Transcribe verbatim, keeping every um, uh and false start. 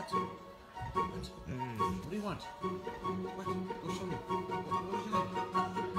What? What? Mm. What do you want? What? Go show me. What, what would you like?